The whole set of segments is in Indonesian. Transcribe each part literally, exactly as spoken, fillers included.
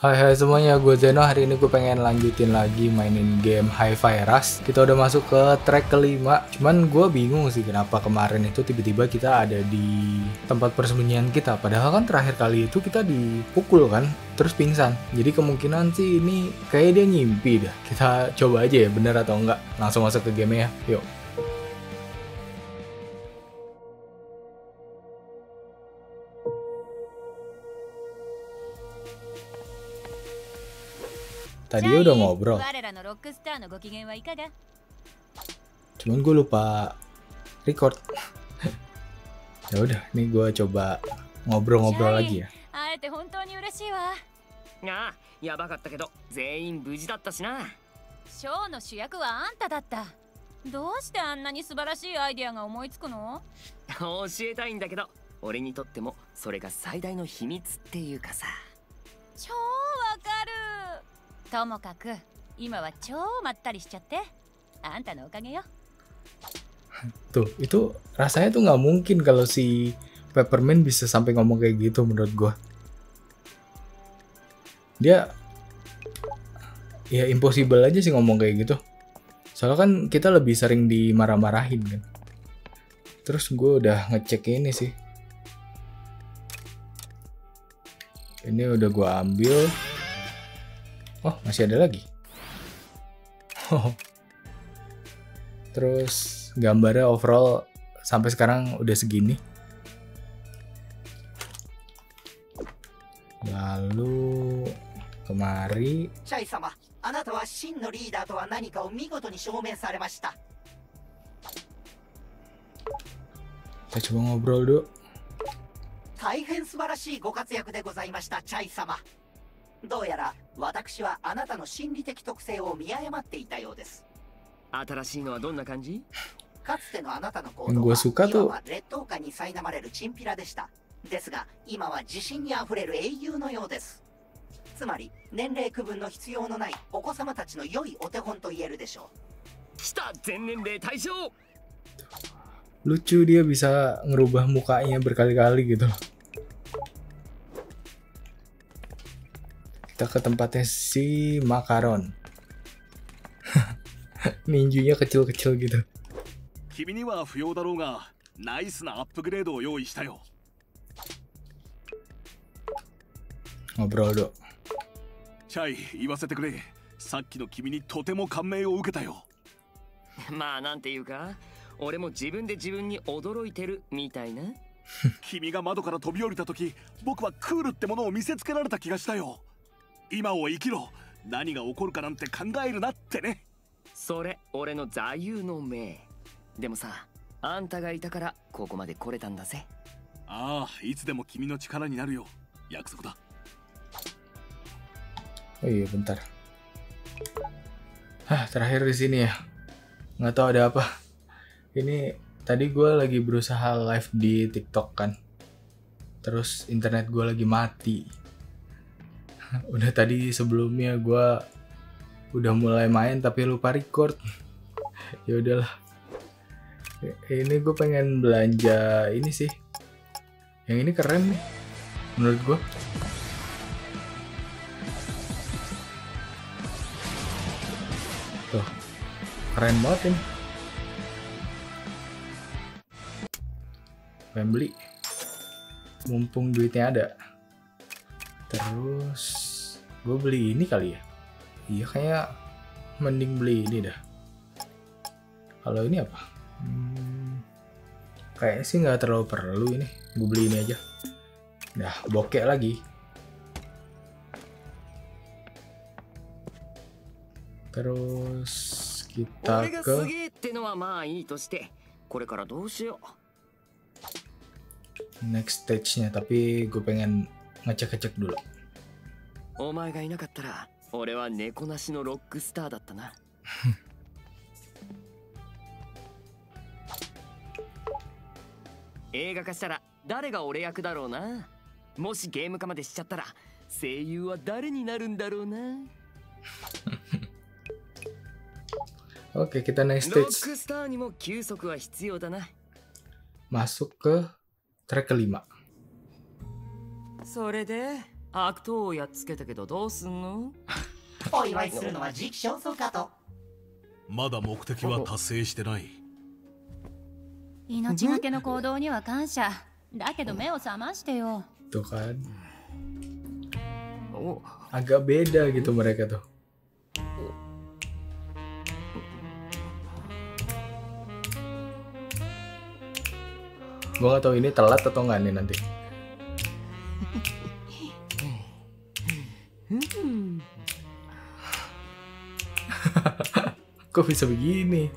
Hai hai semuanya, gue Zeno. Hari ini gue pengen lanjutin lagi mainin game Hi-Fi Rush. Kita udah masuk ke track kelima. Cuman gue bingung sih kenapa kemarin itu tiba-tiba kita ada di tempat persembunyian kita. Padahal kan terakhir kali itu kita dipukul kan, terus pingsan. Jadi kemungkinan sih ini kayak dia ngimpi dah. Kita coba aja ya bener atau enggak. Langsung masuk ke game ya, yuk. Tadi udah ngobrol. Cuman gue lupa record. Ya udah, nih gue coba ngobrol-ngobrol lagi ya. ああ、やばかったけど全員無事だったしな。 ショーの主役はあんただった。どうしてあんなに素晴らしいアイデアが思いつくの？ 教えたいんだけど、俺にとってもそれが最大の秘密っていうかさ。 超わかる。ともかく今は超まったりしちゃって。あんたのおかげよ。 Tuh, itu rasanya tuh nggak mungkin kalau si Peppermint bisa sampai ngomong kayak gitu menurut gue. Dia ya impossible aja sih ngomong kayak gitu. Soalnya kan kita lebih sering dimarah-marahin kan. Terus gue udah ngecek ini sih. Ini udah gue ambil. Oh, masih ada lagi. Terus gambarnya overall sampai sekarang udah segini. Lalu kemari. Chai-sama, anata wa shin no leader to wa nanika o migoto ni shoumen saremashita. Kita coba ngobrol dulu. Taihen subarashii go katsuyaku de gozaimashita, Chai-sama. どうやら私はあなたの心理的特性を見誤っていたようです。 新しいのはどんな感じ？ かつてのあなたの行動は今は劣等感に苛まれるチンピラでした。ですが今は自信にあふれる英雄のようです。つまり年齢区分の必要のないお子様たちの良いお手本と言えるでしょう。 来た、全年齢対象。 Lucu dia bisa ngerubah mukanya berkali-kali gitu loh. Kita ke tempatnya si Makaron. Ninjunya kecil-kecil gitu. Ngobrol dong. Chai, 言わせてくれ。さっきの君にとても感銘を受けたよ。 まあなんていうか、俺も自分で自分に驚いてるみたいな。 君が窓から飛び降りた時、僕はクールってものを見せつけられた気がしたよ。今を生きろ。何が起こるかなんて考えるなってね。 それ俺の座右の銘。でもさ、あんたがいたからここまで来れたんだぜ。 ああ、いつでも君の力になるよ。約束だ。 Oh iya, bentar. Hah, terakhir di sini ya. Nggak tahu ada apa. Ini tadi gue lagi berusaha live di TikTok kan. Terus internet gue lagi mati. Udah tadi sebelumnya gue udah mulai main tapi lupa record. Ya udahlah. Ini gue pengen belanja ini sih. Yang ini keren nih menurut gue. Tuh, keren banget ini. Pengen beli. Mumpung duitnya ada. Terus gue beli ini kali ya. Iya kayak mending beli ini dah. Kalau ini apa? Hmm, kayaknya sih nggak terlalu perlu ini. Gue beli ini aja. Dah bokek lagi. Terus kita ke next stage-nya, tapi gue pengen ngecek-ngecek dulu. お前がいなかったら俺は猫なしのロックスターだったな。映画化したら誰が俺役だろうな。もしゲーム化までしちゃったら声優は誰になるんだろうな。 Oke, kita next ロッ stage. クスターにも休息は必要だな。 Masuk ke track kelima. それで悪党をやっつけたけどどうすんの？ お祝いするのは時期尚早かと。 まだ目的は達成してない。 命がけの行動には感謝。だけど目を覚ましてよ。 Tuh kan. お Agak beda gitu mereka tuh. Gue gak tahu ini telat atau enggak nih nanti. Kok bisa begini?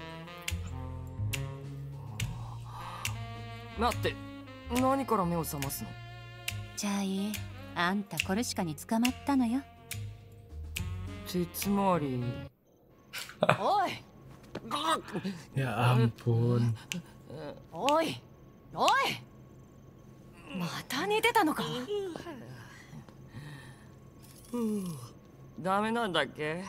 待って、何から目を覚ますの？ チャイ、あんたコルシカに捕まったのよ。 ってつまりおい Ya ampun. おいおい、また寝てたのか。 ダメなんだっけ？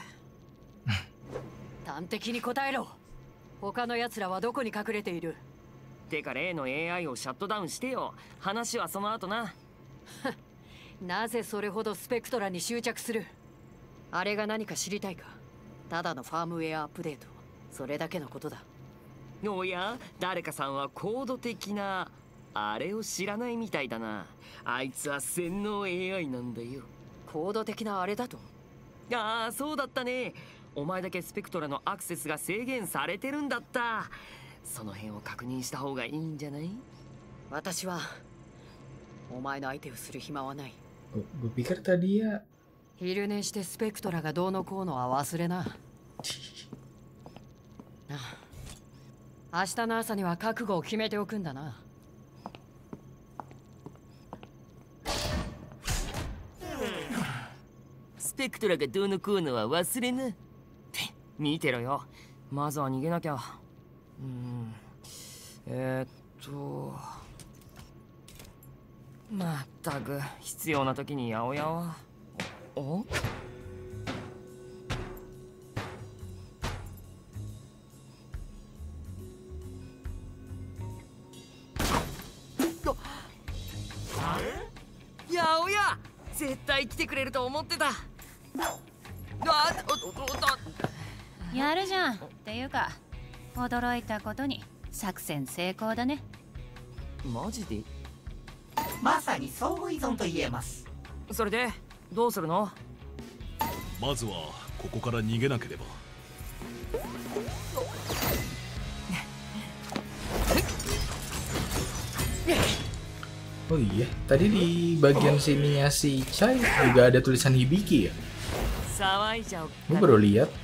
端的に答えろ。他の奴らはどこに隠れている？ てか例の エーアイ をシャットダウンしてよ。話はその後な。 なぜそれほどスペクトラに執着する？あれが何か知りたいか？ただのファームウェアアップデート、それだけのことだ。 おや、誰かさんは高度的なあれを知らないみたいだな。あいつは洗脳 エーアイ なんだよ。 高度的なあれだと？ ああ、そうだったね。お前だけスペクトラのアクセスが制限されてるんだった。その辺を確認した方がいいんじゃない？ 私はお前の相手をする暇はない。 Gue pikir tadi ya. 昼寝してスペクトラがどうのこうのは忘れな。明日の朝には覚悟を決めておくんだな。 スペクトラがどうのこうのは忘れな。って見てろよ。まずは逃げなきゃ。うん。えー、っと。まったく必要な時に八百屋は。お？八百屋、絶対来てくれると思ってた。あ、おおおやるじゃん。っていうか驚いたことに作戦成功だね。 マジで？ まさに相互依存と言えます。 それでどうするの？ まずはここから逃げなければ。 Oh iya, tadi di bagian sininya si Chai juga ada tulisan Hibiki ya? Gue baru lihat.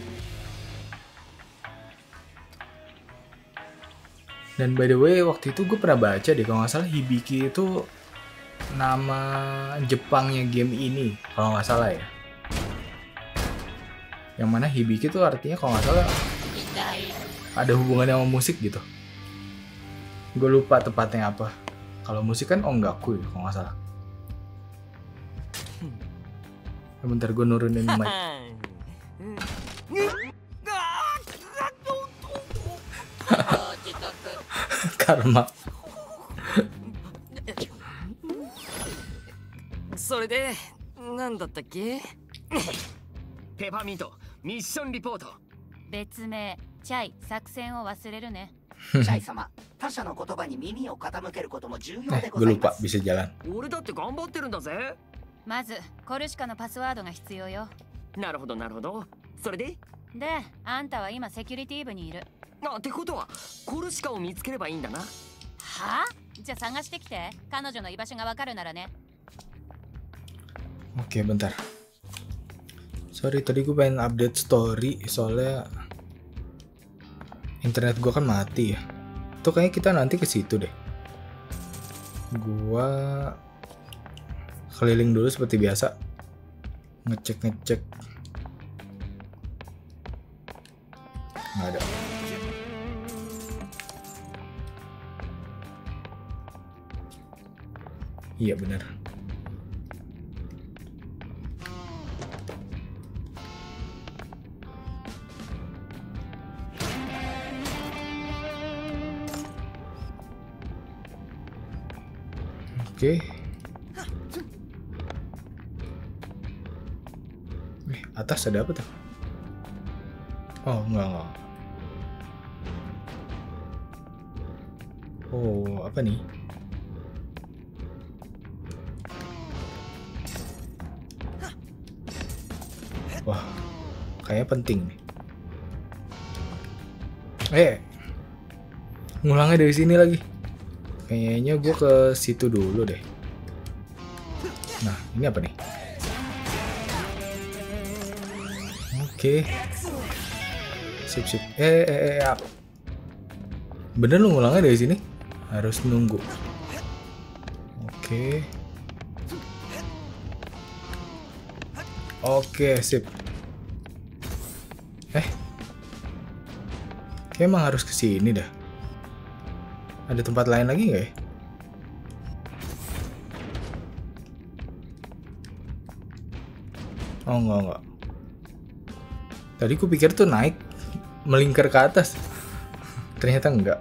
Dan by the way, waktu itu gue pernah baca deh, kalau nggak salah Hibiki itu nama Jepangnya game ini, kalau nggak salah ya. Yang mana Hibiki itu artinya kalau nggak salah ada hubungannya sama musik gitu. Gue lupa tepatnya apa. Kalau musik kan ongaku ya, kalau nggak salah. Bentar gue nurunin mic. Karma. それで何だったっけ？ペパーミントミッションリポート。 別名チャイ、作戦を忘れるね。 チャイ様、他者の言葉に耳を傾けることも重要で Eh, ご gue ざい lupa ます。 bisa jalan. 俺だって頑張ってるんだぜ。 まずコルシカのパスワードが必要よ。 なるほどなるほど。それで？ で、あんたは今セキュリティ部にいる。 あ、ってことはコルシカを見つければいいんだな。 はあ？じゃあ探してきて。彼女の居場所がわかるならね。 Oke, bentar. Sorry, tadi gue pengen update story soalnya internet gue kan mati ya. Tuh kayaknya kita nanti ke situ deh. Gua keliling dulu seperti biasa. Ngecek-ngecek. Nggak ada. Iya benar. Oke. Eh, atas ada apa tuh? Oh, enggak, enggak. Oh, apa nih? Wah, kayaknya penting nih. Eh, ngulangnya dari sini lagi. Kayaknya gue ke situ dulu deh. Nah, ini apa nih? Oke. Sip, sip. Eh, eh, eh, eh. Bener lu ngulangnya dari sini? Harus nunggu. Oke. Oke, sip. Eh. Kayak emang harus ke sini dah. Ada tempat lain lagi nggak ya? Oh, enggak, enggak. Tadi ku pikir tuh naik melingkar ke atas. Ternyata enggak.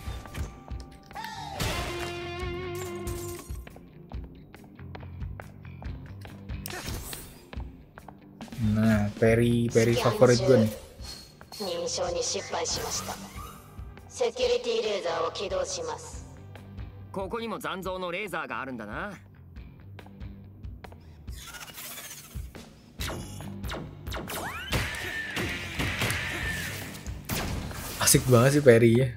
Nah, peri peri favorit gue nih. 認証に失敗しました。セキュリティレーザーを起動します。 ここにも残像のレーザーがあるんだな。 Asik banget sih peri ya.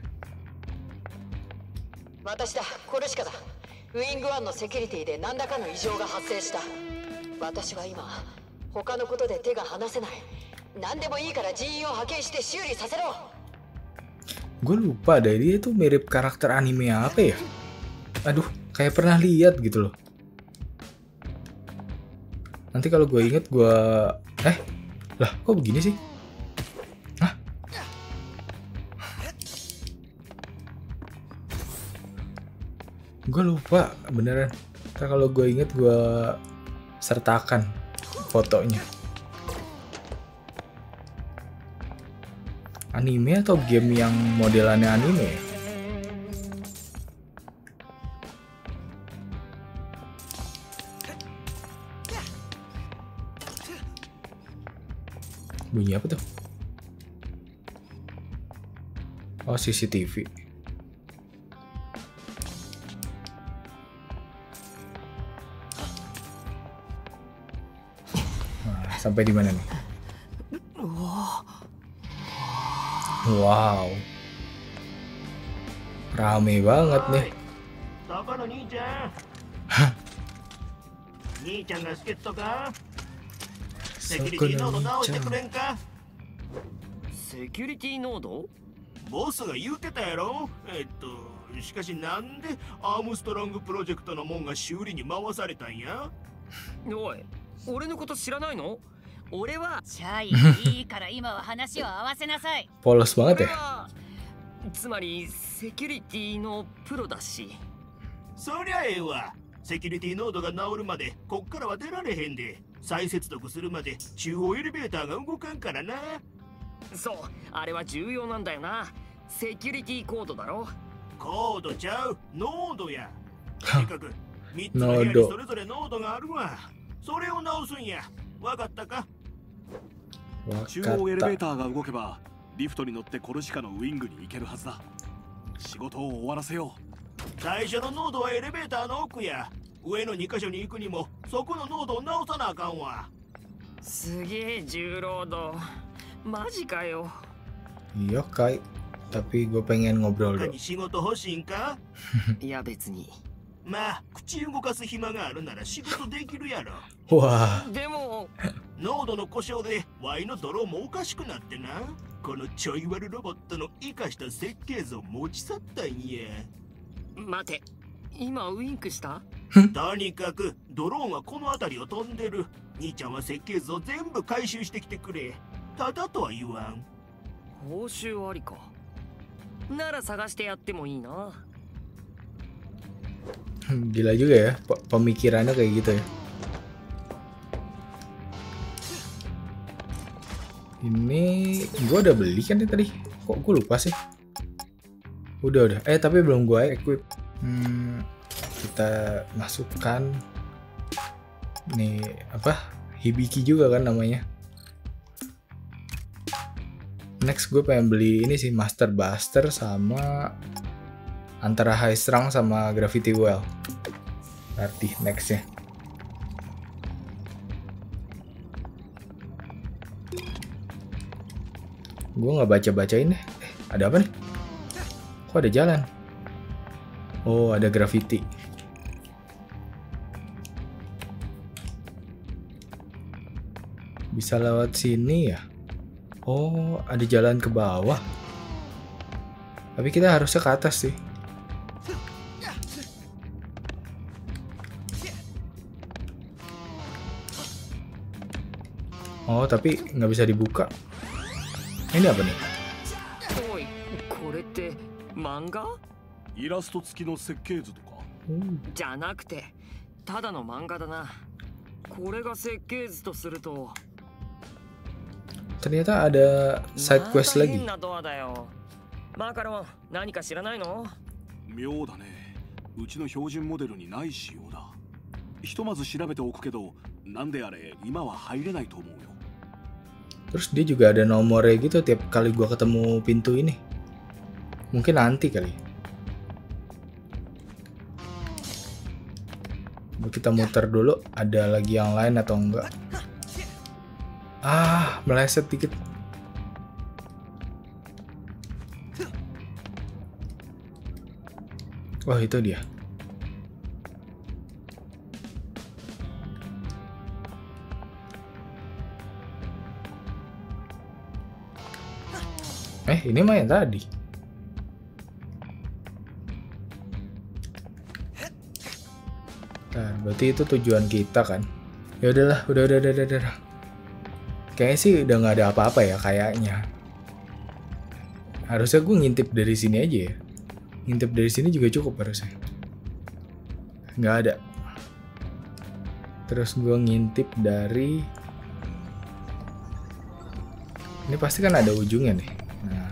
私だ、コルシカだ。ウィングワンのセキュリティで何らかの異常が発生した。私は今、他のことで手が離せない。何でもいいから人員を派遣して修理させろ。 Gue lupa deh, dia tuh mirip karakter anime apa ya? Aduh, kayak pernah lihat gitu loh. Nanti kalau gue inget gue... Eh, lah kok begini sih? Hah? Gue lupa beneran. Ntar kalau gue inget gue sertakan fotonya. Anime atau game yang modelannya anime? Bunyi apa tuh? Oh, C C T V. Nah, sampai di mana nih? Wow, rame banget nih. Hah? Sekurang-kurangnya. セキュリティノード？ ボスが言うてたやろ。えっとしかしなんでアームストロングプロジェクトのもんが修理に回されたんや。 おい、俺のこと知らないの？俺はチャイ、いいから今は話を合わせなさい。 Polos banget ya. つまりセキュリティのプロだし。 そりゃええわ。セキュリティノードが治るまでこっからは出られへんで。再接続するまで中央エレベーターが動かんからな。 そう、あれは重要なんだよな。セキュリティコードだろ。 コードちゃう、ノードや。とにかくみっつの部屋にそれぞれノードがあるわ。それを直すんや。わかったか？中央エレベーターが動けばリフトに乗ってコルシカのウィングに行けるはずだ。仕事を終わらせよう。最初のノードはエレベーターの奥や。上のにかしょに行くにもそこのノードを直さなあかんわ。 すげえ重労働。マジかよ。 Iya Kai, tapi gue pengen ngobrol dulu. 何仕事欲しいんか？ いや別に。 まあ口動かす暇があるなら仕事できるやろ。 Wah, でもノードの故障でワイのドローンもおかしくなってな。このちょい悪ロボットの生かした設計図を持ち去ったんや。 待て、今ウインクした？ とにかくドローンはこの辺りを飛んでる。兄ちゃんは設計図を全部回収してきてくれ。ただとは言わん。 報酬ありか。なら探してやってもいいな。 gila juga ya pemikirannya kayak gitu ya. Ini gue udah beli kan ya tadi. Kok gue lupa sih? Udah udah. Eh tapi belum gue equip. Hmm, kita masukkan nih apa? Hibiki juga kan namanya. Next gue pengen beli ini sih, Master Buster sama antara High Strung sama Gravity Well. Berarti nextnya. Gue nggak baca-bacain deh. Eh, ada apa nih? Kok ada jalan? Oh, ada Gravity. Bisa lewat sini ya? Oh, ada jalan ke bawah. Tapi kita harusnya ke atas sih. Oh, tapi nggak bisa dibuka. Ini apa nih? おい、これって漫画？ イラスト付きの設計図とか？ じゃなくて、ただの漫画だな。これが設計図とすると。 Ternyata ada side quest lagi. マカロン、何か知らないの？ 妙だね。うちの標準モデルにない仕様だ。ひとまず調べておくけど、なんであれ今は入れないと思うよ。 Terus dia juga ada nomornya gitu tiap kali gua ketemu pintu ini. Mungkin nanti kali. Kita muter dulu, ada lagi yang lain atau enggak. Ah, meleset dikit. Wah, itu dia. Eh, ini mah yang tadi. Nah, berarti itu tujuan kita kan. Ya udahlah, udah udah udah udah. udah. Kayaknya sih udah nggak ada apa-apa ya kayaknya. Harusnya gue ngintip dari sini aja ya. Ngintip dari sini juga cukup harusnya. Nggak ada. Terus gue ngintip dari... Ini pasti kan ada ujungnya nih. Nah.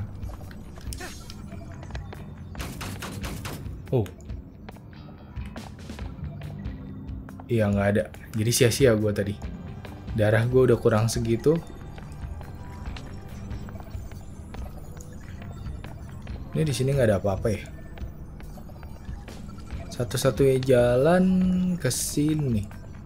Oh. Iya nggak ada. Jadi sia-sia gue tadi. Darah gue udah kurang segitu. Ini di sini nggak ada apa-apa ya. Satu-satunya jalan ke sini.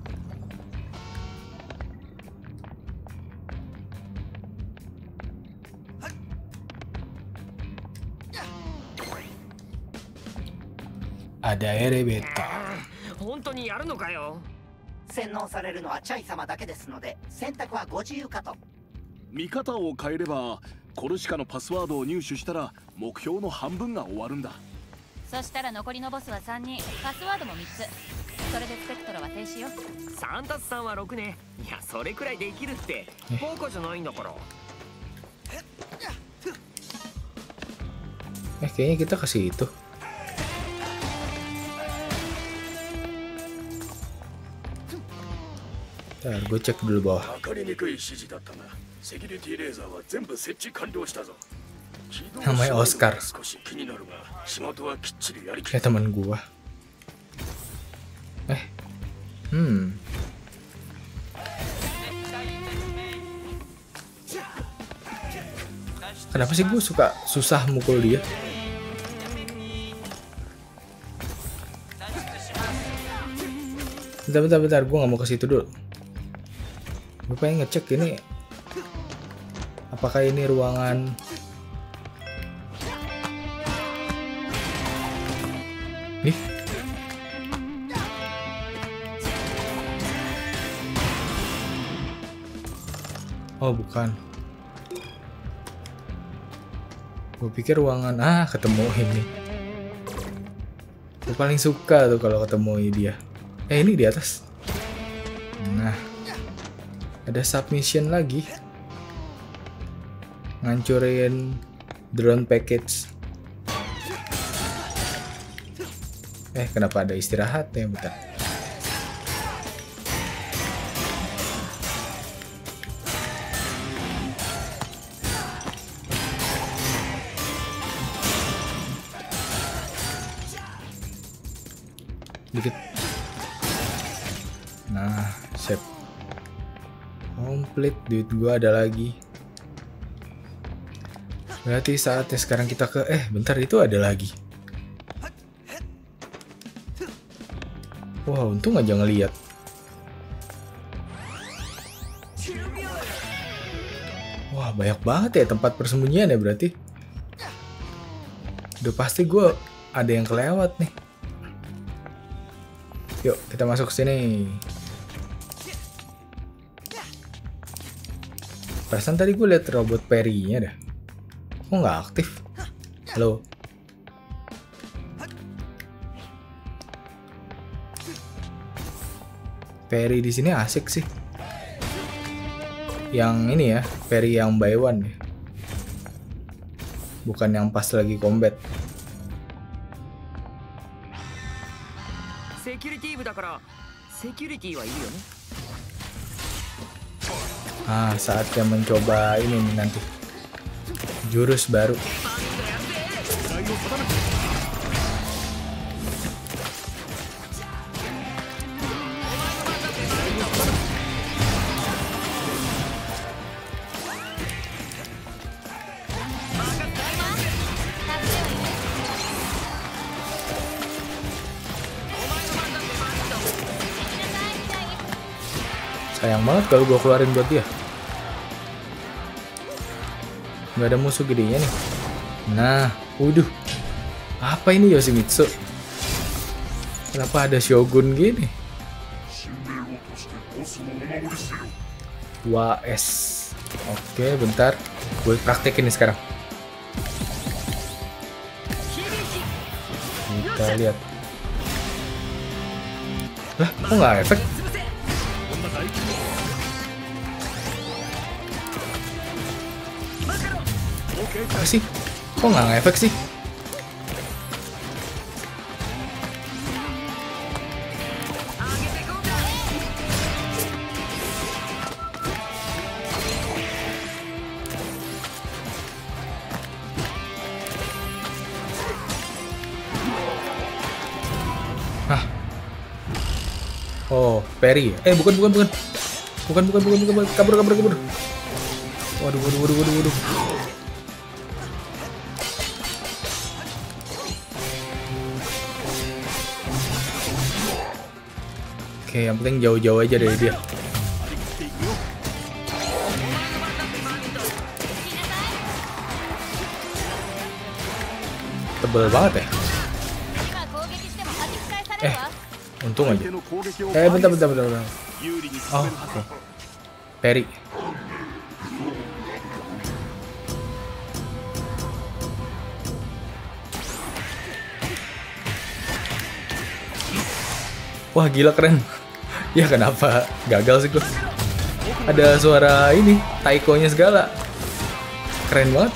Ada elevator. 本当にやるのかよ。 洗脳されるのはチャイ様だけですので選択はご自由かと。 見方を変えればコルシカのパスワードを入手したら目標の半分が終わるんだ。 そしたら残りのボスはさんにん、パスワードもみっつ。それでスペクトロは停止よ。 サンタスさんはろくね。いや、それくらいできるって。バカじゃないんだから。 Eh, kayaknya kita ke situ. Bentar, gue cek dulu bawah. Namanya Oscar. Kayak teman gua. Eh, hmm. Kenapa sih gue suka susah mukul dia? Bentar, bentar, bentar. Gue nggak mau ke situ dulu. Gue pengen ngecek ini. Apakah ini ruangan? Nih. Oh, bukan. Gue pikir ruangan. Ah, ketemu ini. Gue paling suka tuh kalau ketemu dia. Eh, ini di atas. Nah, ada submission lagi. Ngancurin drone package. Eh, kenapa ada istirahat ya? Bentar. Dikit. Nah, save. Komplit, duit gua ada lagi. Berarti saatnya sekarang kita ke... Eh, bentar, itu ada lagi. Wah, untung aja ngeliat. Wah, banyak banget ya tempat persembunyian ya berarti. Udah pasti gue ada yang kelewat nih. Yuk, kita masuk sini. Perasaan tadi gue liat robot Perry-nya dah. Kok nggak aktif? Halo. Perry di sini asik sih. Yang ini ya, Perry yang buy one ya. Bukan yang pas lagi combat. Ah, saatnya mencoba ini nih nanti. Jurus baru. Sayang banget kalau gue keluarin buat dia. Nggak ada musuh gedenya nih. Nah, waduh. Apa ini Yoshimitsu? Kenapa ada Shogun gini? Wah, S. Oke, bentar. Gue praktekin nih sekarang. Kita lihat. Lah, kok nggak efek? Apa sih? Kok nggak ngefek sih? Hah? Oh, Perry. Eh, bukan, bukan, bukan. Bukan, bukan, bukan, bukan. Kabur, kabur, kabur. Waduh, waduh, waduh, waduh, waduh. Oke, yang penting jauh-jauh aja dari dia. Tebel banget ya. Eh, untung aja. Eh, bentar, bentar, bentar, bentar. Oh, oke. Okay. Perry. Wah, gila keren. Ya kenapa gagal sih gue? Ada suara ini, taikonya segala. Keren banget.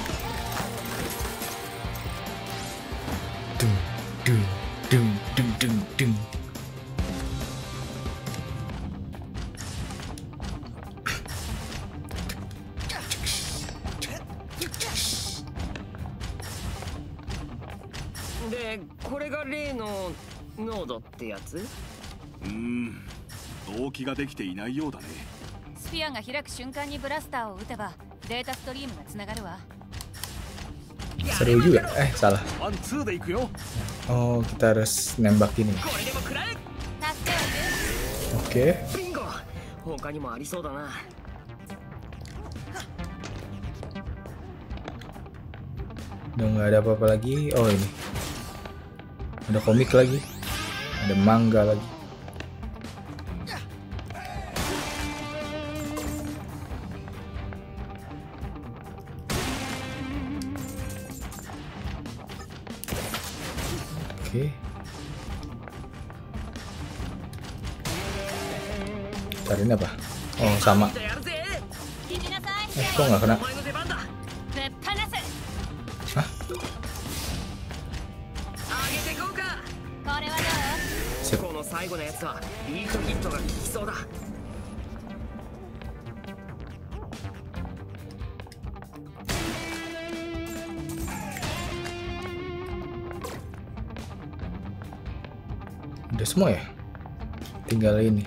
Dung, dung, dung, dung, dung, dung. De, これが例の濃度ってやつ？ うーん、動機ができていないようだね。 スピアが開く瞬間にブラスターを撃てばデータストリームがつながるわ。 Seru juga. Eh, salah. ワンツーで行くよ。 Oh, kita harus nembak ini. Oke. Okay. ビンゴ。他にもありそうだな。 Udah nggak ada apa-apa lagi. Oh, ini. Ada komik lagi. Ada manga lagi. Oke. Cariin apa? Oh, sama. Eh, kok nggak kena? Hah? Sip. Udah semua ya? Tinggal ini.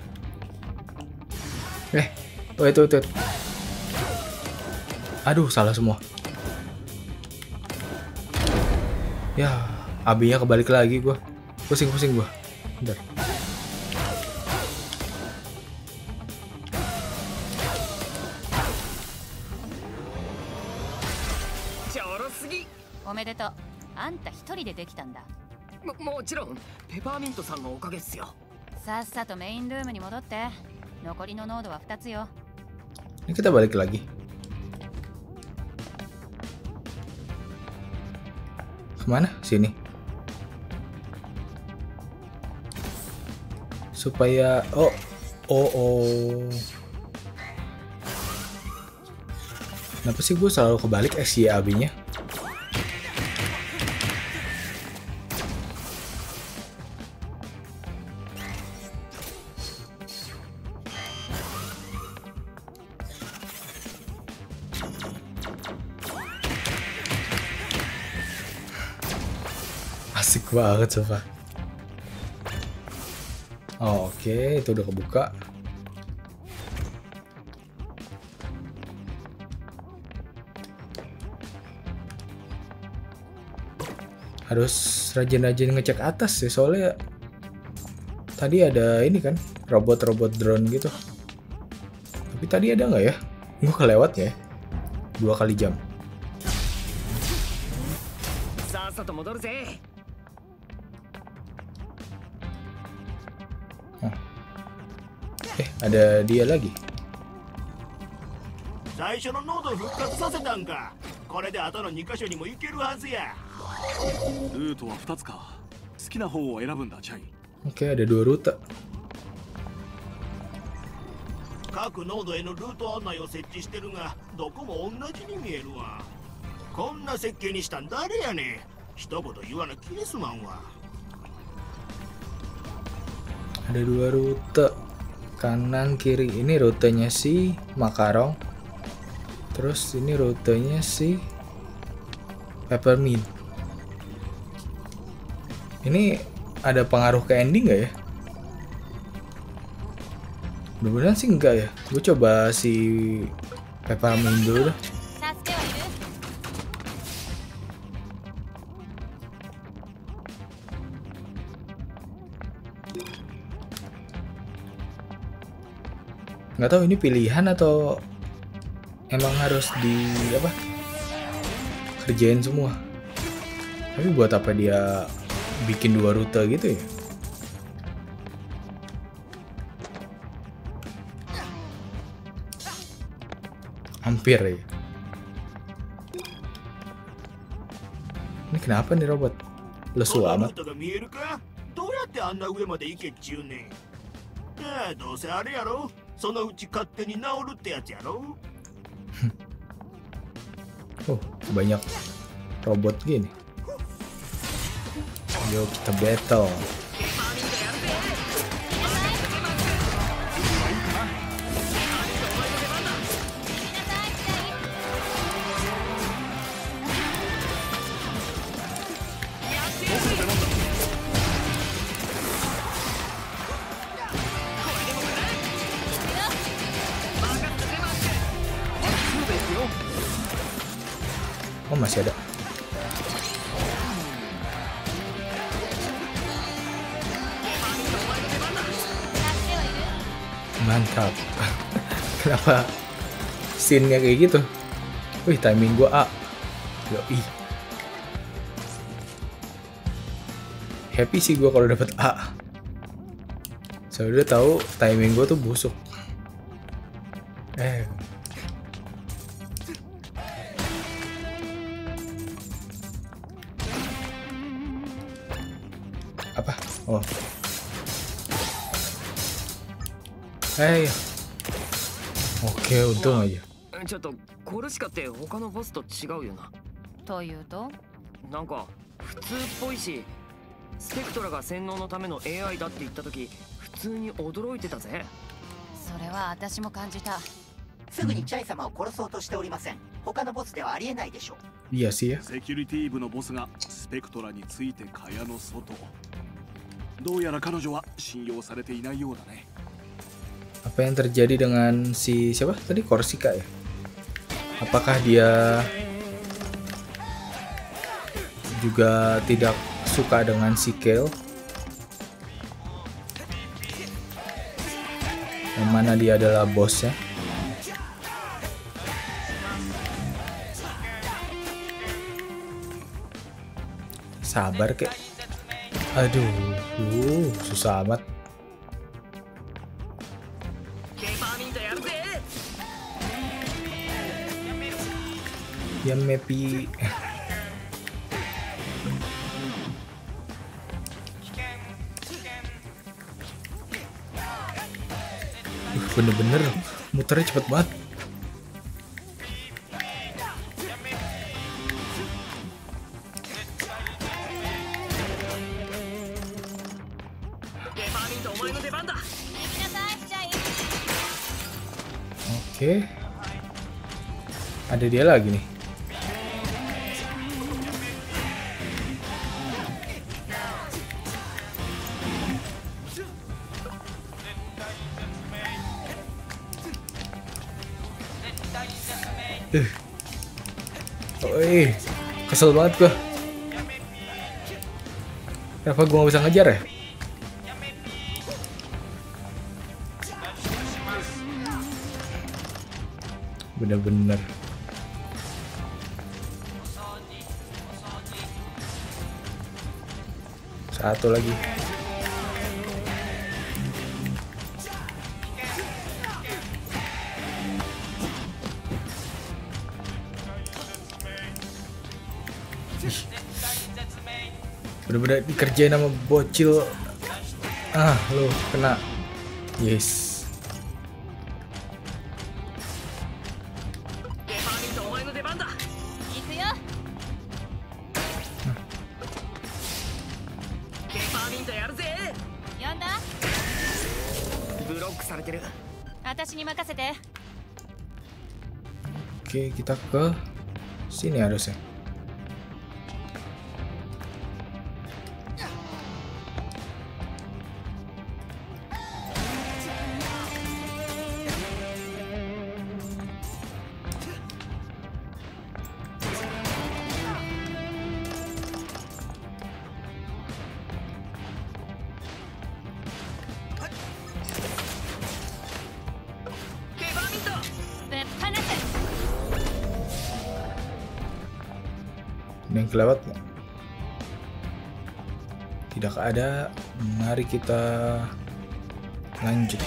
Eh, wait, wait, wait. Aduh, salah semua. Ya, abinya kebalik lagi gua. Pusing-pusing gua. Bentar. Omedetou. あんた一人でできたんだ。 も、もちろんペパーミントさんのおかげっすよ。 さっさとメインルームに戻って。残りのノードはふたつよ。 Ini kita balik lagi. Kemana? Sini. Supaya oh oh oh. Kenapa sih gue selalu kebalik S Y A B-nya? Asik banget coba. Oh, oke, okay. Itu udah kebuka. Harus rajin-rajin ngecek atas sih, soalnya tadi ada ini kan, robot-robot drone gitu. Tapi tadi ada nggak ya? Gue kelewat ya? Dua kali jam. Oh. Eh, ada dia lagi. 最初のノードを復活させたんか。これで後のにかしょにも行けるはずや。 ルートはふたつか。好きな方を選ぶんだ、チャイ。 Oke, ada dua rute. 各ノードへのルート案内を設置してるが、どこも同じに見えるわ。こんな設計にしたん誰やねん。一言言わなキレスマンは。 Ada dua rute, kanan kiri. Ini rutenya si Makarong. Terus ini rutenya si Peppermint. Ini ada pengaruh ke ending nggak ya? Mudah-mudahan sih enggak ya. Gue coba si Peppermint dulu dah. Nggak tahu ini pilihan atau emang harus di apa? Kerjain semua. Tapi buat apa dia bikin dua rute gitu ya? Hampir ya. Ini kenapa nih robot? Lesu amat. そのうち勝手に治るってやつやろ。 Oh, banyak robot gini. Yuk kita battle. Oh, masih ada. Mantap. Kenapa scene-nya kayak gitu? Wih, timing gua A. Yoi. Happy sih gua kalau dapet A. Saya udah tahu timing gua tuh busuk. Eh. Apa? Oh. Hei. Oke, untung aja. ちょっとこれしかって他のボスと違うよな。 というと、 なんか普通っぽいし、スペクトラが洗脳のための エーアイ だって言った時、普通に驚いてたぜ。 それは私も感じた。 すぐにチャイ様を殺そうとしておりません。他のボスではありえないでしょう。 いやしや。 セキュリティ部のボスがスペクトラについて蚊帳の外。どうやら彼女は信用されていないようだね。 Apa yang terjadi dengan si siapa tadi, Korsika ya? Apakah dia juga tidak suka dengan si Kale, yang mana dia adalah bosnya. Sabar kek. Aduh, uh, susah amat. Ya mepi. Uh, bener-bener muternya cepet banget. Oke, ada dia lagi nih. Uh. Oi, kesel banget gua. Kenapa gua nggak bisa ngejar ya? Bener-bener. Satu lagi. Bener-bener dikerjain sama bocil. Ah, lo kena. Yes. Oke, kita ke sini harusnya. Yang kelewat tidak ada. Mari kita lanjut.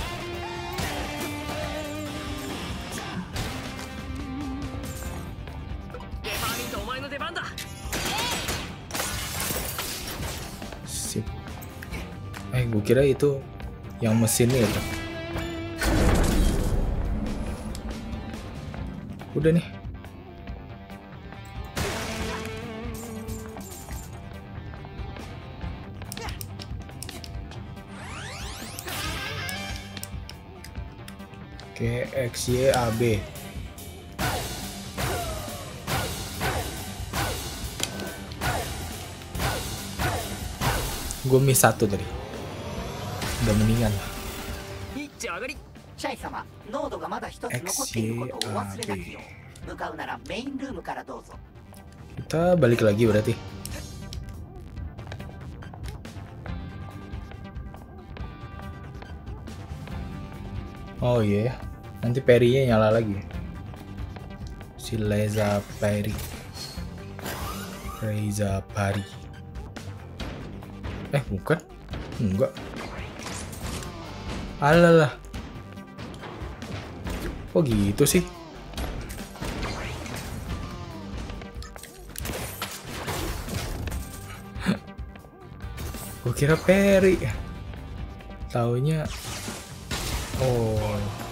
Sip. Eh, gue kira itu yang mesinnya itu. Udah nih. Oke, X Y A B. Gue miss satu tadi. Udah mendingan lah. Kita balik lagi berarti. Oh iya, yeah. Nanti Perry-nya nyala lagi. Si Leza Perry. Reza Perry. Eh, bukan. Enggak. Alalah. Kok gitu sih? Gue kira Perry. Taunya oh.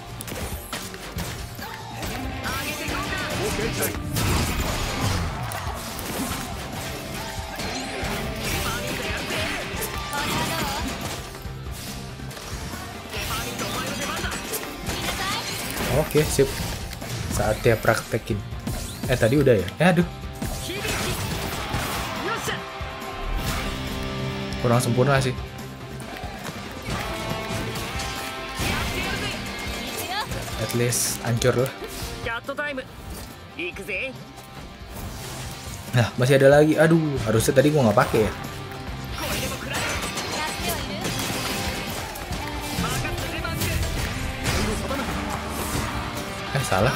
Oke, sip. Saatnya praktekin. Eh, tadi udah ya? Eh, aduh. Kurang sempurna sih. At least hancur lah. Nah, masih ada lagi. Aduh, harusnya tadi gua nggak pakai ya. Eh, salah.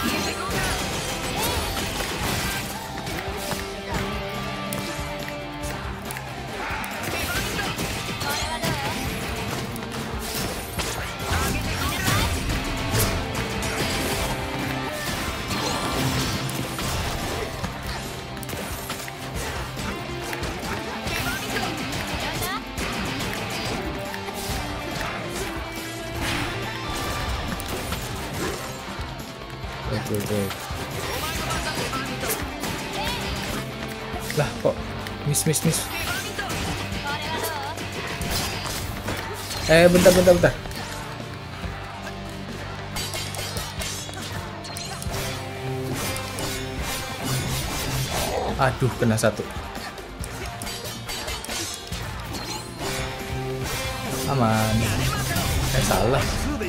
Wait, wait, wait. Lah kok miss miss miss. Eh bentar bentar bentar. Aduh, kena satu. Aman. Eh salah.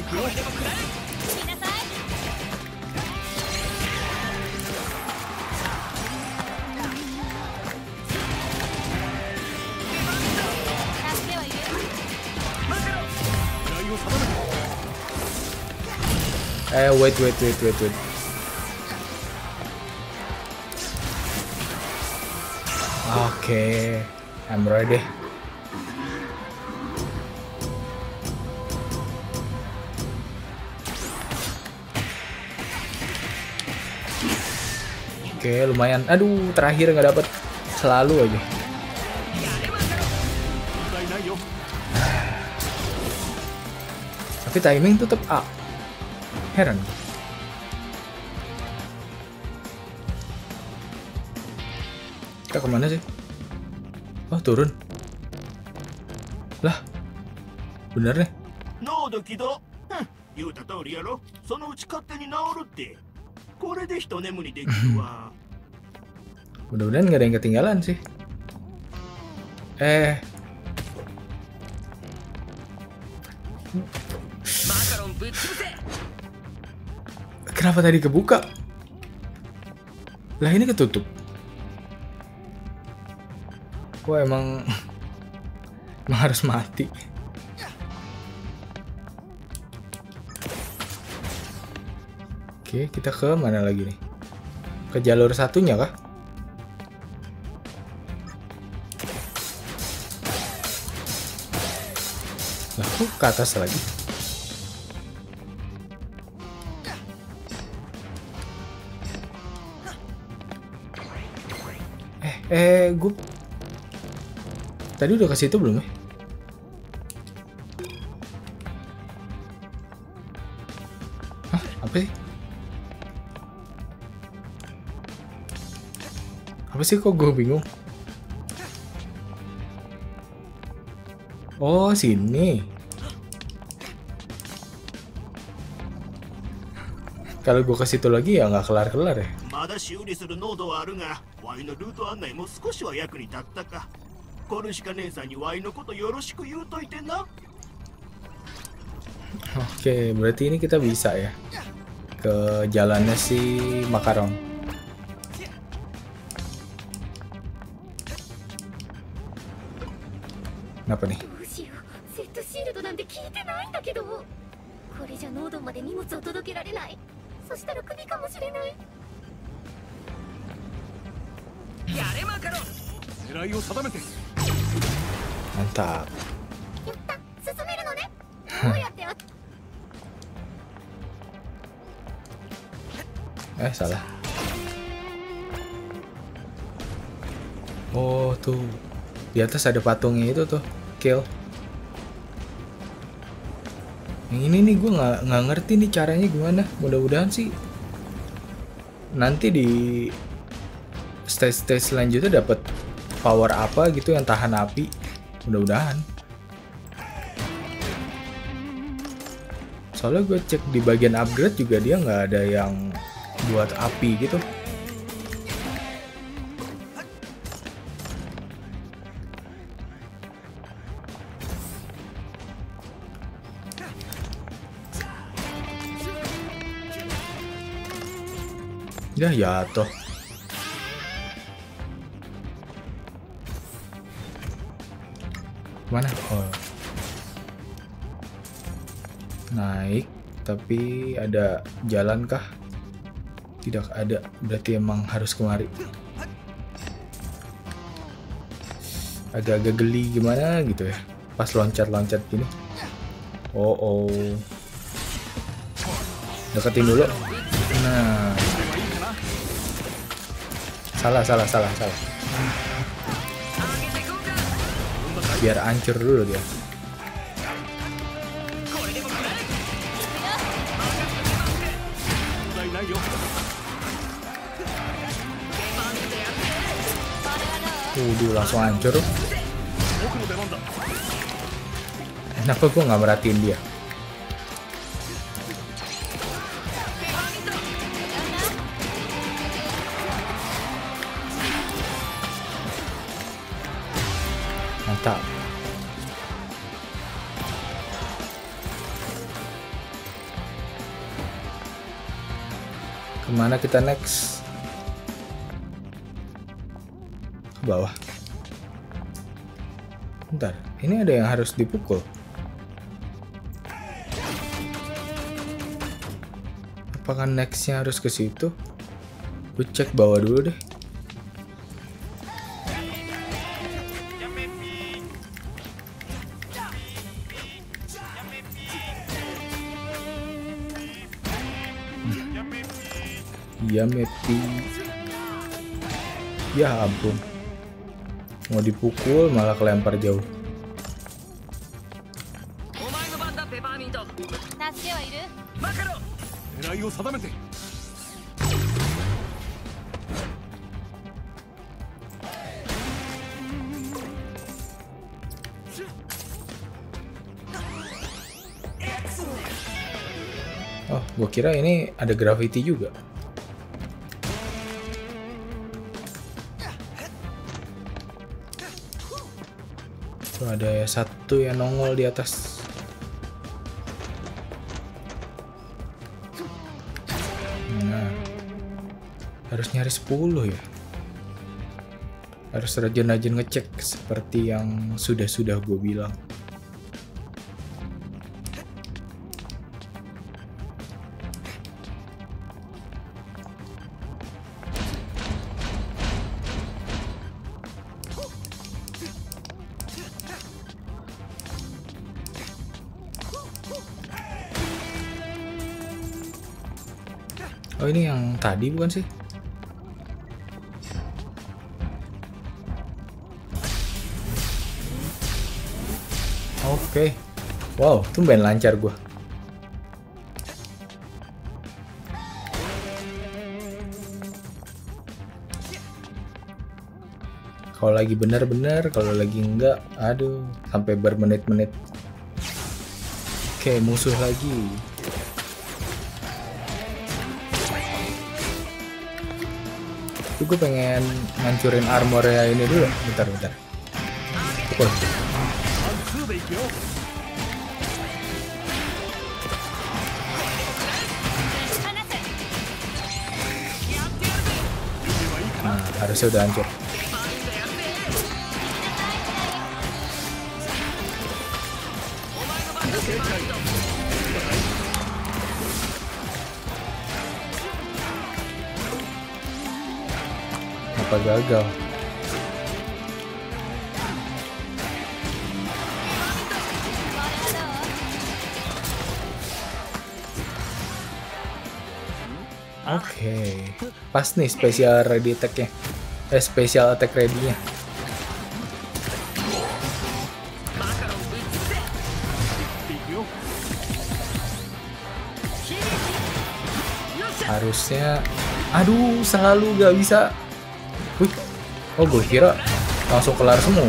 Eh, wait, wait, wait, wait, wait. Oke, okay. I'm ready. Oke, okay, lumayan. Aduh, terakhir nggak dapet. Selalu aja. Tapi timing tetap up. Heran. Kita kemana sih? Oh, turun. Lah, bener nih. Mudah-mudahan nggak ada yang ketinggalan sih. Eh. Kenapa tadi kebuka? Lah ini ketutup. Wah emang emang harus mati. Oke, kita ke mana lagi nih? Ke jalur satunya kah? Lah kok ke atas lagi? Eh, eh, gue tadi udah ke situ belum ya? Hah, apa sih? Apa sih kok gue bingung? Oh, sini. Kalau gue ke situ lagi ya nggak kelar-kelar ya. Oke, berarti ini kita bisa ya ke jalannya si Makaron. Kenapa nih? Mantap. Eh, salah. Oh, tuh. Di atas ada patungnya itu tuh. Kill. Yang ini nih gue nggak nggak ngerti nih caranya gimana. Mudah-mudahan sih nanti di stage-stage selanjutnya dapat power apa gitu yang tahan api. Mudah-mudahan. Soalnya gue cek di bagian upgrade juga dia nggak ada yang buat api gitu. Ya jatuh. Mana? Oh. Naik, tapi ada jalan kah? Tidak ada, berarti emang harus kemari. Agak-agak geli gimana gitu ya, pas loncat-loncat gini. Oh oh, deketin dulu. Nah, salah salah salah salah. Biar hancur dulu dia. Udah langsung hancur. Kenapa gue nggak merhatiin dia? Mantap. Kemana kita next? Ke bawah. Bentar, ini ada yang harus dipukul. Apakah nextnya harus ke situ? Gue cek bawah dulu deh. Ya Mepi. Ya ampun. Mau dipukul malah kelempar jauh. Oh, gue kira ini ada graffiti juga. Tuh ada satu yang nongol di atas. Nah, harus nyari sepuluh ya. Harus rajin-rajin ngecek seperti yang sudah-sudah gue bilang. Oh ini yang tadi bukan sih? Oke. Wow, tumben lancar gua. Kalau lagi bener-bener, kalau lagi enggak, aduh, sampai bermenit-menit. Oke, musuh lagi. Gue pengen ngancurin armornya ini dulu. Bentar, bentar. Pukul. Nah, harusnya udah hancur. Apa gagal? Oke, okay. Pas nih special ready attack-nya. Eh, special attack ready-nya. Harusnya, aduh, selalu gak bisa. Wih, oh gue kira langsung kelar semua.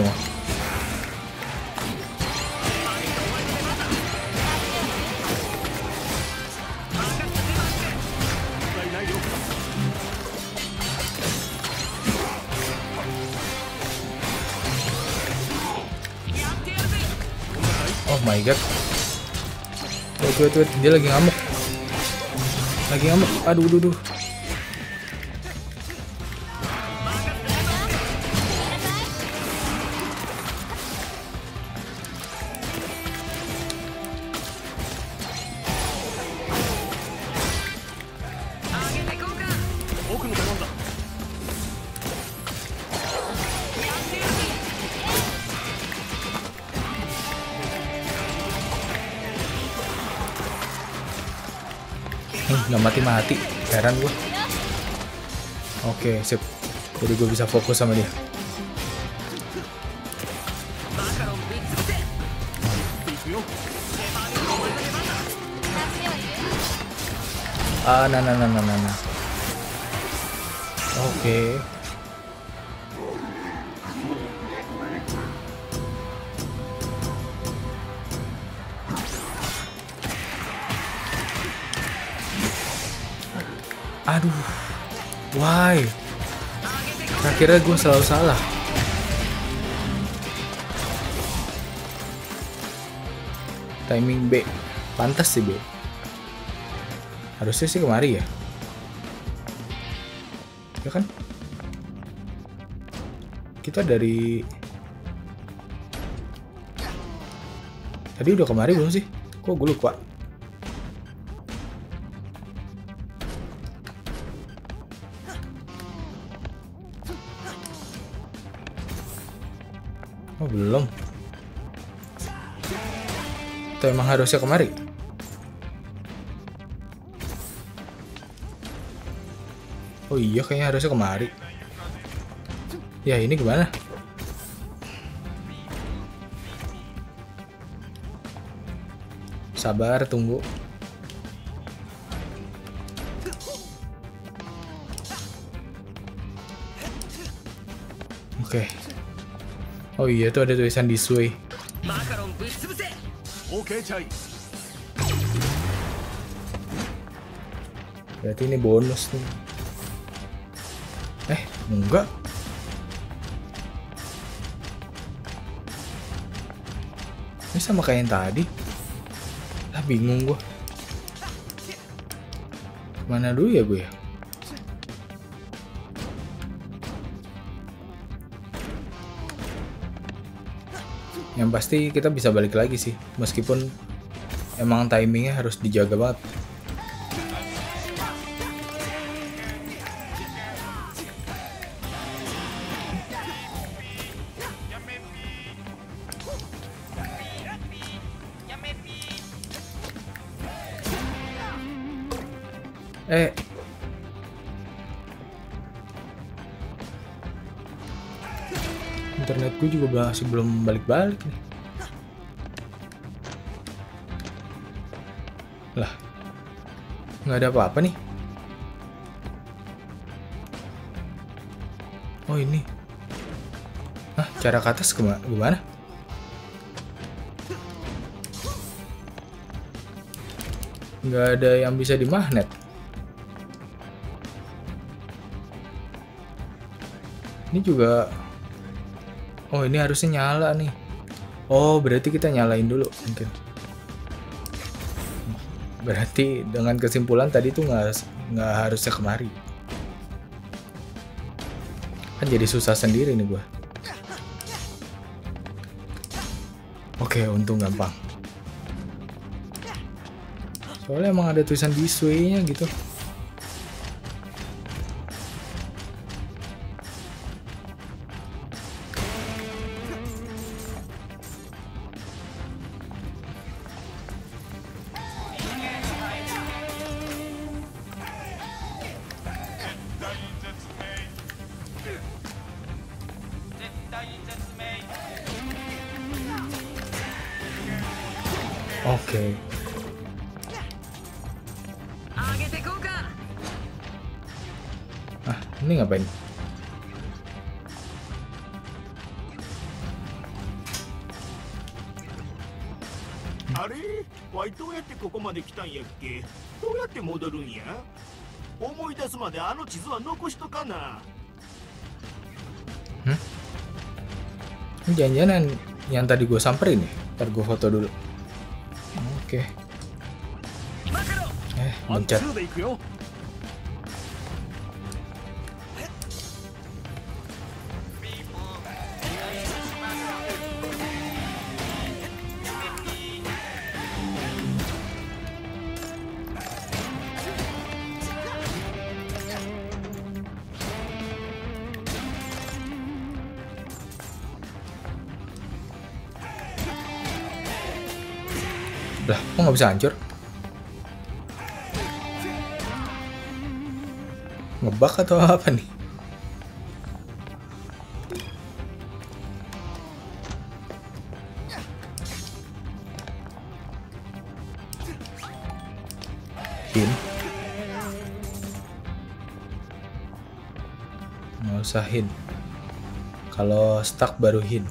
Oh my god. Wait, wait, wait, dia lagi ngamuk. Lagi ngamuk, aduh, aduh, aduh. Nggak mati-mati, heran gue. Oke, sip. Jadi gue bisa fokus sama dia. Ah, nah, nah, nah, nah, nah, nah. Oke. Aduh, why? Akhirnya gue selalu salah. Timing B, pantas sih B. Harusnya sih kemari ya. Ya kan? Kita dari tadi udah kemari belum sih? Kok gue lupa? Oh belum. Itu emang harusnya kemari. Oh iya kayaknya harusnya kemari. Ya ini gimana? Sabar tunggu. Oke. Oh iya tuh ada tulisan this way. Oke, Cai. Berarti ini bonus nih. Eh, enggak. Ini sama kayak yang tadi. Ah, bingung gua. Mana dulu ya gue ya? Yang pasti kita bisa balik lagi sih, meskipun emang timingnya harus dijaga banget. Eh, internetku juga masih belum balik-balik nih. Lah, nggak ada apa-apa nih. Oh ini. Hah, cara ke atas kema- gimana? Nggak ada yang bisa dimagnet. Ini juga. Oh ini harusnya nyala nih. Oh berarti kita nyalain dulu mungkin. Berarti dengan kesimpulan tadi tuh nggak nggak harusnya kemari. Kan jadi susah sendiri nih gua. Oke untung gampang. Soalnya emang ada tulisan this way-nya gitu. Oke. Ah, ini ngapain? Are? Why どうやってここまで来たんやっけ? どうやって戻るんや? 思い出すまであの地図は残しとかな. Hmm? Ini jangan-jangan yang tadi gue samperin nih. Ntar gue foto dulu. Oke. Eh, mencet. Lah, kok nggak bisa hancur? Ngebug atau apa nih? Hin. Nggak usah hin. Kalau stuck baru hin.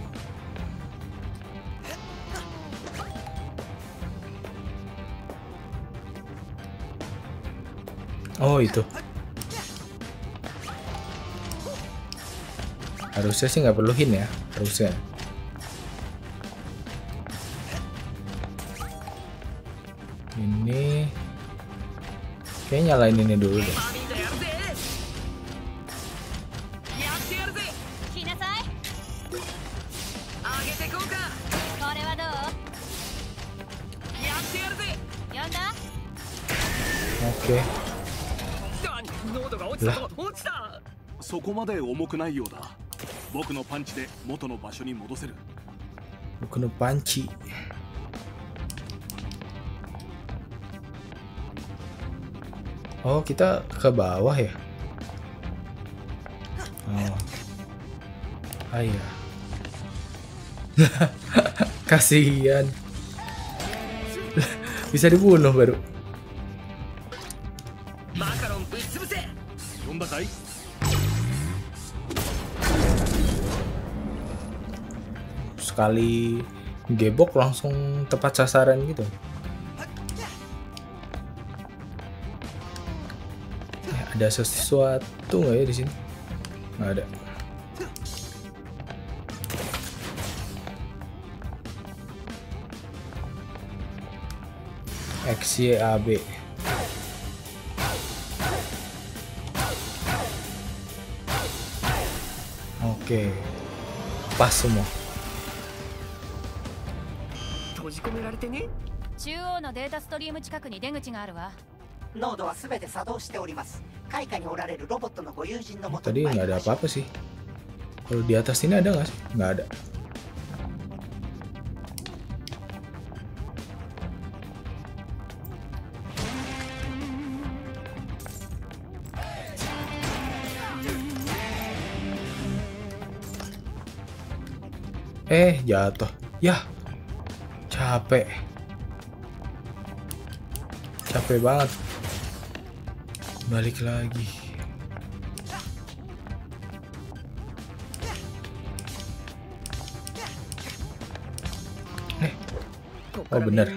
Oh itu. Harusnya sih nggak perlu hin ya, harusnya. Ini kayak nyalain ini dulu deh. Oke. そこまで重くないようだ。僕のパンチで元の場所に戻せる。 僕のパンチ。Oh, kita ke bawah ya? Oh. Ah iya. Kasihan. Bisa dibunuh baru. Sekali gebok langsung tepat sasaran gitu. Eh, ada sesuatu nggak ya di sini? Nggak ada. X Y A B. Oke, pas semua. 中央のデータストリーム近くに出口があるわ。 ノードはすべて作動しております。開花におられるロボットのご友人のもと Tadi に参 nggak り ada ましょう。 apa-apa sih. Kalau di atas ini ada nggak sih? Nggak ada. Eh, jatuh. Yah. Capek. Capek banget. Balik lagi. Eh. Oh, bener.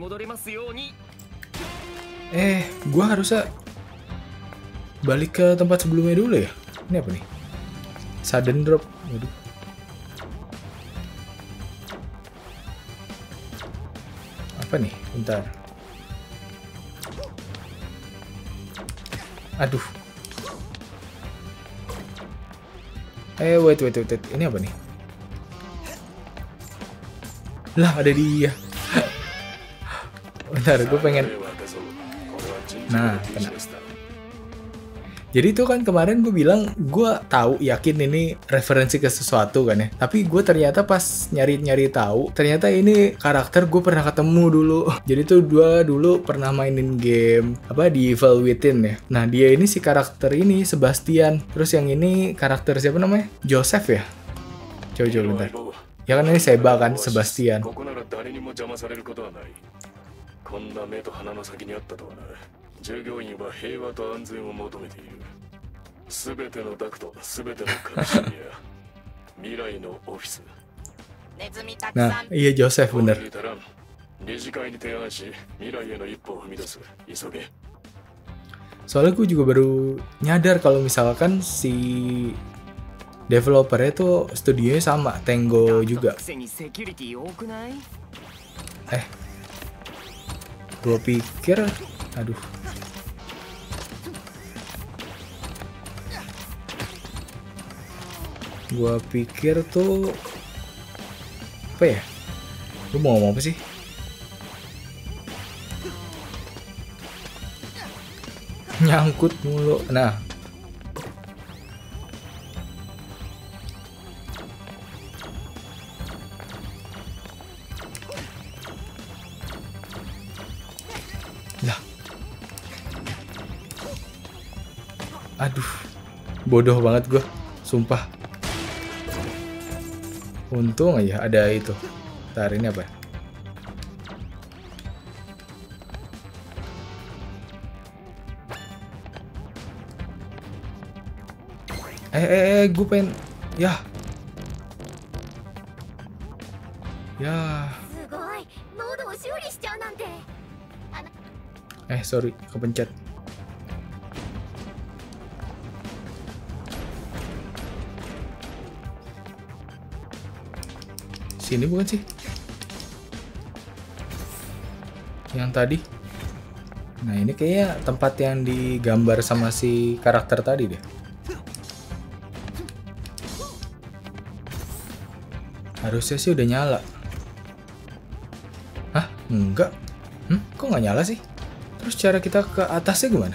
Eh, gua harusnya balik ke tempat sebelumnya dulu ya. Ini apa nih? Sudden drop. Waduh. Apa nih? Bentar. Aduh. Eh, wait, wait, wait, wait. Ini apa nih? Lah, ada dia. Bentar, gue pengen. Nah, kena. Jadi itu kan kemarin gue bilang gue tahu yakin ini referensi ke sesuatu kan ya. Tapi gue ternyata pas nyari-nyari tahu, ternyata ini karakter gue pernah ketemu dulu. Jadi tuh gue dulu pernah mainin game apa di Evil Within ya. Nah dia ini si karakter ini Sebastian. Terus yang ini karakter siapa namanya? Joseph ya. Coba-coba bentar. Ya kan ini Seba kan Sebastian. Nah, iya Joseph bener. Soalnya gue juga baru nyadar kalau misalkan si developernya tuh studionya sama, Tango juga. Eh, gue pikir, aduh. Gua pikir tuh apa ya? Lu mau ngomong apa sih? Nyangkut mulu. Nah. Lah. Aduh, bodoh banget gue, sumpah. Untung aja ada itu. Ntar ini apa? Eh, eh, eh, gue pengen, ya, ya. Eh, sorry, kepencet. Sini bukan sih? Yang tadi. Nah, ini kayaknya tempat yang digambar sama si karakter tadi deh. Harusnya sih udah nyala. Hah? Enggak. Hmm? Kok nggak nyala sih? Terus cara kita ke atasnya gimana?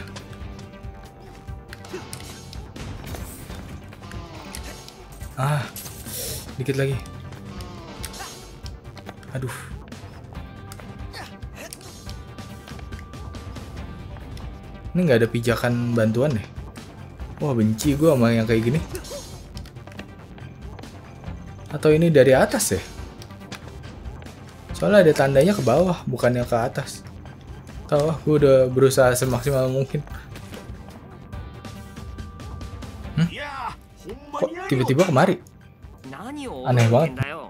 Ah, dikit lagi. Aduh. Ini nggak ada pijakan bantuan deh. Wah, benci gue sama yang kayak gini. Atau ini dari atas ya? Soalnya ada tandanya ke bawah, bukannya ke atas. Tahu, gue udah berusaha semaksimal mungkin. Hmm? Kok tiba-tiba kemari? Aneh banget.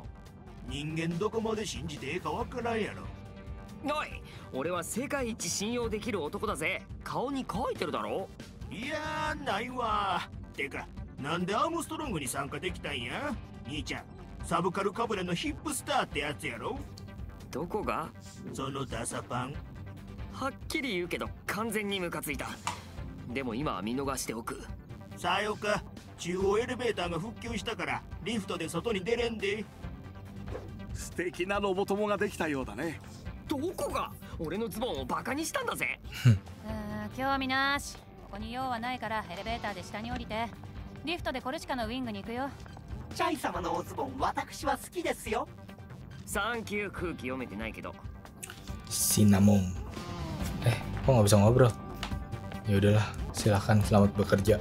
Cinnamon. Eh, kok nggak bisa ngobrol? Ya udahlah, silahkan selamat bekerja.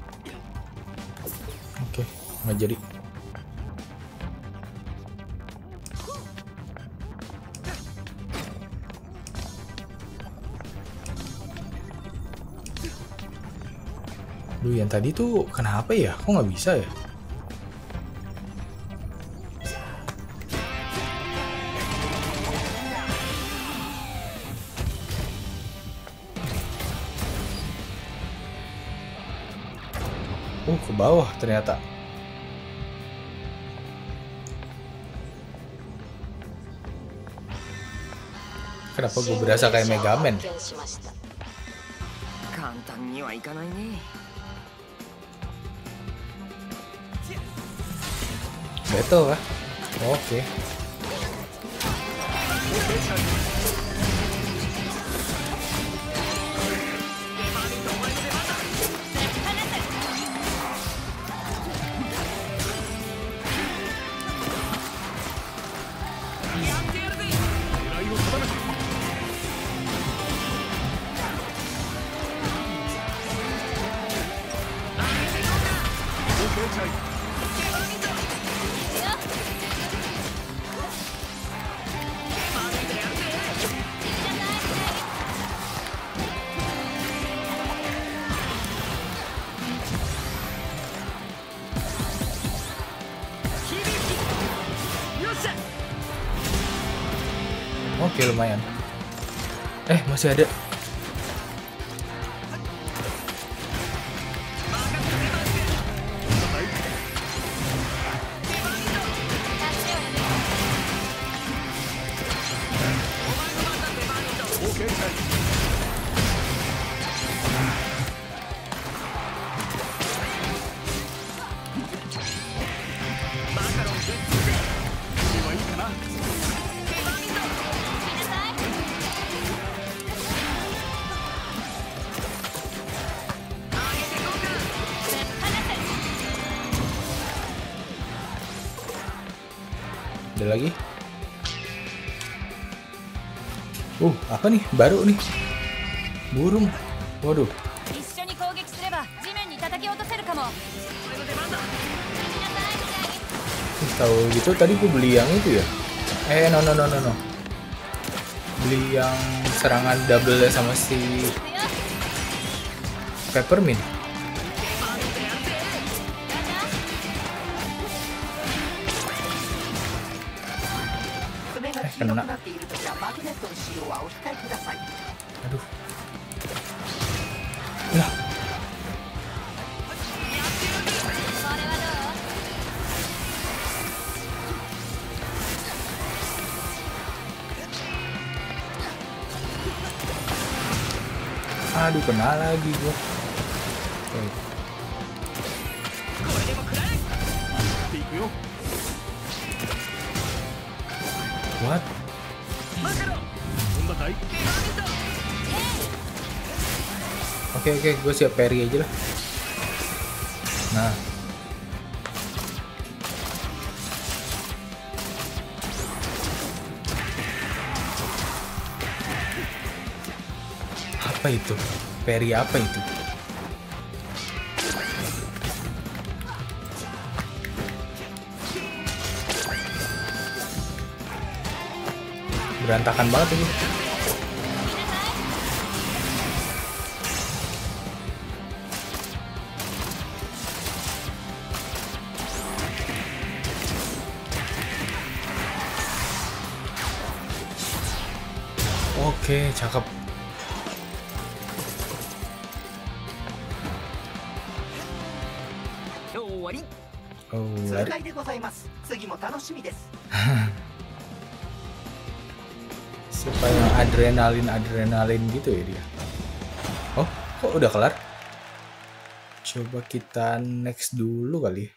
Oke, nggak jadi. Duh, yang tadi tuh kenapa ya? Kok nggak bisa ya? Oh, ke bawah ternyata. Kenapa gue berasa kayak Mega Man? Betul lah. Oke. Oke, lumayan. Eh, masih ada. Ada lagi. Uh, apa nih? Baru nih. Burung. Waduh. Tahu gitu tadi gue beli yang itu ya. Eh no no no no no. Beli yang serangan double sama si Peppermint. Eh kena. Aduh. Nah. Aduh kena lagi gua. Okay. What? Oke oke, gue siap parry aja lah. Nah. Apa itu? Parry apa itu? Berantakan banget ini. Oke, cakep. Oh, siapa yang adrenalin-adrenalin gitu ya dia? Oh, kok udah kelar? Coba kita next dulu kali.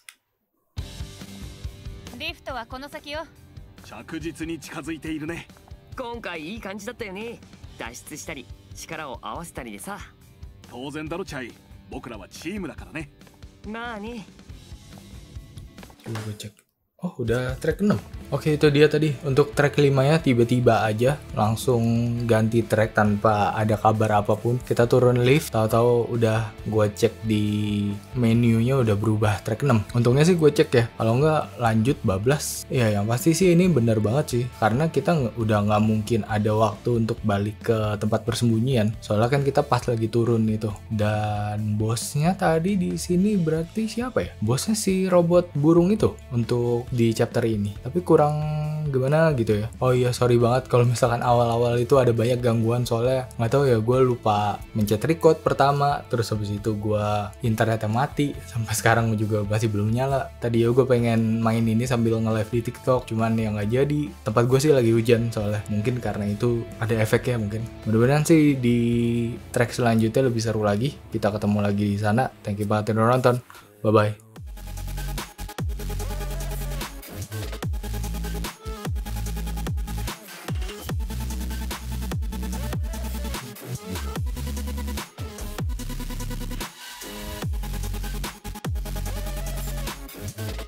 Lift はこの先よ。 着実に近づいているね。 今回いい感じだったよね。脱出したり力を合わせたりでさ。 当然だろチャイ。僕らはチームだからね。 まあね。 Coba gue cek. Oh udah track enam. Oke itu dia tadi untuk track lima ya, tiba-tiba aja langsung ganti track tanpa ada kabar apapun. Kita turun lift, tahu-tahu udah gue cek di menunya udah berubah track enam. Untungnya sih gue cek ya, kalau nggak lanjut bablas. Ya yang pasti sih ini bener banget sih, karena kita udah nggak mungkin ada waktu untuk balik ke tempat persembunyian. Soalnya kan kita pas lagi turun itu. Dan bosnya tadi di sini berarti siapa ya? Bosnya si robot burung itu untuk di chapter ini. Tapi kurang gimana gitu ya. Oh iya sorry banget kalau misalkan awal-awal itu ada banyak gangguan, soalnya nggak tahu ya, gue lupa mencet record pertama, terus habis itu gue internetnya mati, sampai sekarang juga masih belum nyala. Tadi ya gue pengen main ini sambil nge-live di TikTok, cuman yang nggak jadi. Tempat gue sih lagi hujan soalnya, mungkin karena itu ada efeknya mungkin. Mudah-mudahan sih di track selanjutnya lebih seru lagi. Kita ketemu lagi di sana. Thank you banget udah nonton. Bye bye. Thank you.